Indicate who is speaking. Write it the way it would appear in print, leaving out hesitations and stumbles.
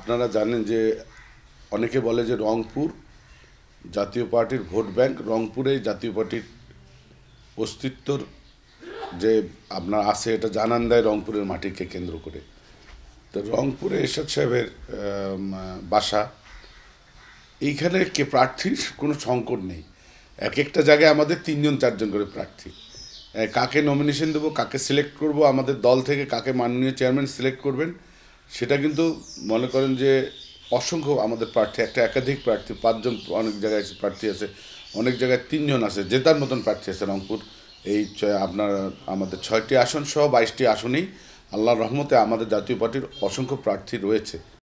Speaker 1: আপনারা জানেন যে অনেকে বলে যে রংপুর জাতীয় পার্টির ভোট ব্যাংক, রংপুরে জাতীয় পার্টির অস্তিত্বর যে আপনার আছে এটা জানান দেয় রংপুরের মাটিকে কেন্দ্র করে। তো রংপুরে এরশাদ সাহেবের বাসা, এইখানে কে প্রার্থীর কোনো সংকট নেই। এক একটা জায়গায় আমাদের 3জন 4জন করে প্রার্থী। কাকে নমিনেশন দেবো, কাকে সিলেক্ট করব, আমাদের দল থেকে কাকে মাননীয় চেয়ারম্যান সিলেক্ট করবেন, সেটা কিন্তু মনে করেন যে অসংখ্য আমাদের প্রার্থী, একটা একাধিক প্রার্থী, 5জন অনেক জায়গায় প্রার্থী আছে, অনেক জায়গায় 3জন আছে, জেতার মতন প্রার্থী আছে রংপুর। এই আপনার আমাদের 6টি আসন সহ 22টি আসনেই আল্লাহর রহমতে আমাদের জাতীয় পার্টির অসংখ্য প্রার্থী রয়েছে।